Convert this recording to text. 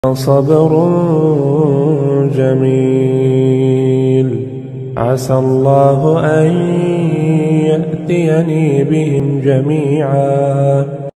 صبر جميل، عسى الله أن يأتيني بهم جميعا.